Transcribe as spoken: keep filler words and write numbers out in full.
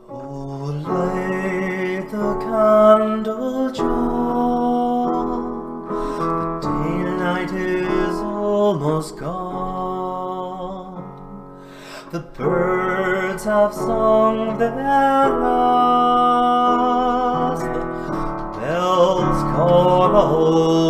Oh, light the candle, John, the daylight is almost gone. The birds have sung their last, the bells call out